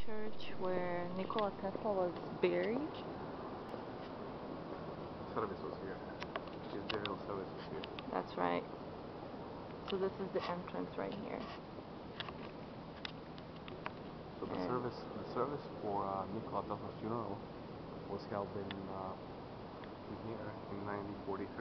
church where Nikola Tesla was buried. Service was here. His burial service was here. That's right. So this is the entrance right here. So the service for Nikola Tesla's funeral was held in here in 1943.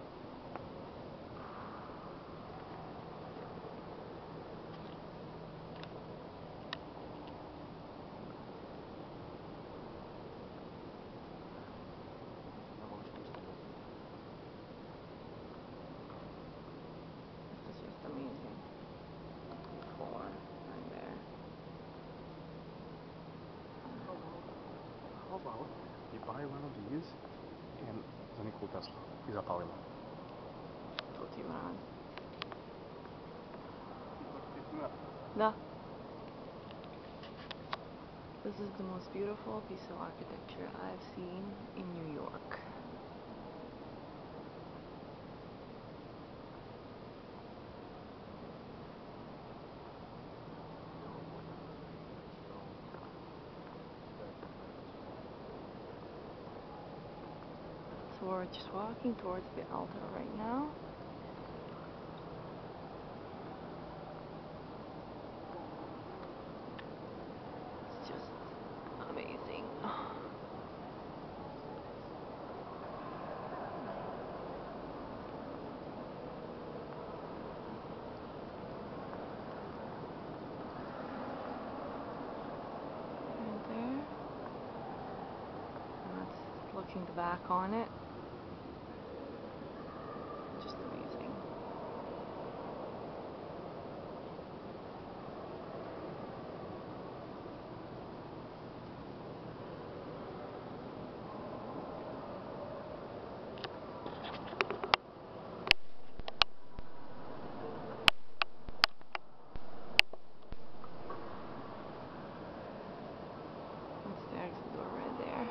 This is just amazing. Floor right there. How about you buy one of these and the Nikola Tesla is a Talima. No. This is the most beautiful piece of architecture I've seen in New York. So we're just walking towards the altar right now. It's just amazing. Right there. And that's looking back on it. Just amazing. That's the exit door right there.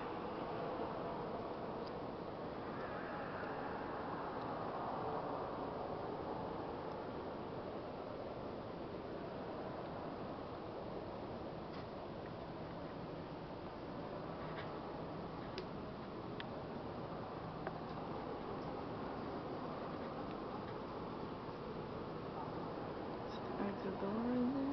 Exit door right there.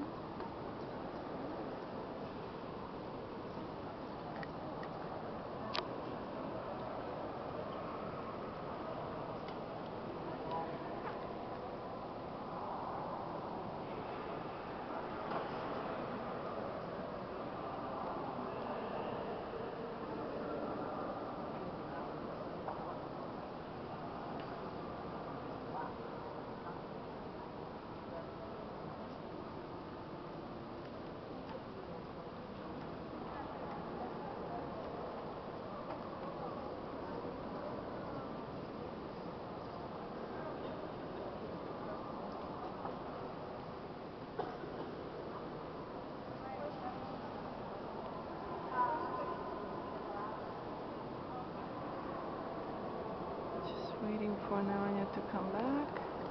Waiting for Nanya to come back.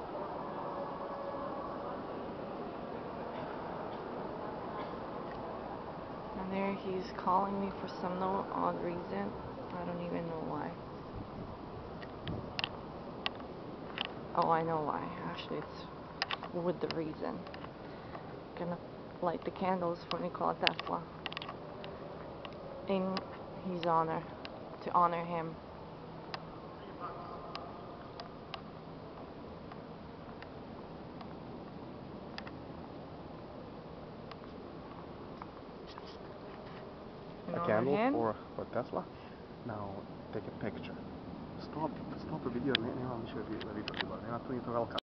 And there he's calling me for some no odd reason. I don't even know why. Oh, I know why. Actually, it's with the reason. Gonna light the candles for Nikola Tesla in his honor, to honor him. A candle for Tesla. Now take a picture. Stop the video, nema više video, nema tu ni to velika.